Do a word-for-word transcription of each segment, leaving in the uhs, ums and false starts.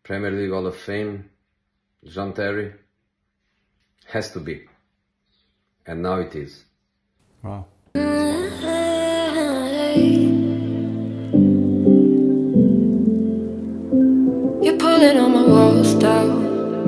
Premier League Hall of Fame, John Terry, has to be. And now it is. Wow. You're pulling on my walls down.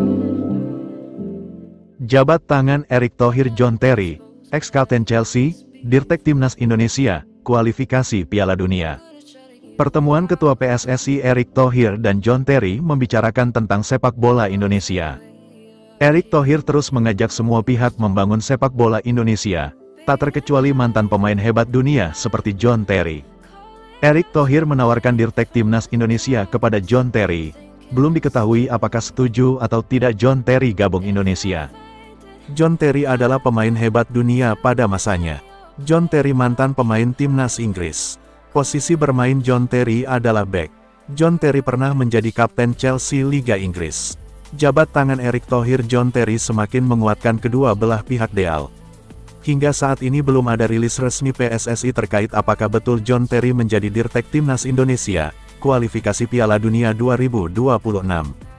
Jabat tangan Erick Thohir John Terry, ex-kapten Chelsea, Dirtek Timnas Indonesia, kualifikasi Piala Dunia. Pertemuan Ketua P S S I Erick Thohir dan John Terry membicarakan tentang sepak bola Indonesia. Erick Thohir terus mengajak semua pihak membangun sepak bola Indonesia, tak terkecuali mantan pemain hebat dunia seperti John Terry. Erick Thohir menawarkan Dirtek Timnas Indonesia kepada John Terry. Belum diketahui apakah setuju atau tidak John Terry gabung Indonesia. John Terry adalah pemain hebat dunia pada masanya. John Terry mantan pemain timnas Inggris. Posisi bermain John Terry adalah back. John Terry pernah menjadi kapten Chelsea Liga Inggris. Jabat tangan Erick Thohir John Terry semakin menguatkan kedua belah pihak deal. Hingga saat ini belum ada rilis resmi P S S I terkait apakah betul John Terry menjadi Dirtek Timnas Indonesia, kualifikasi Piala Dunia dua ribu dua puluh enam.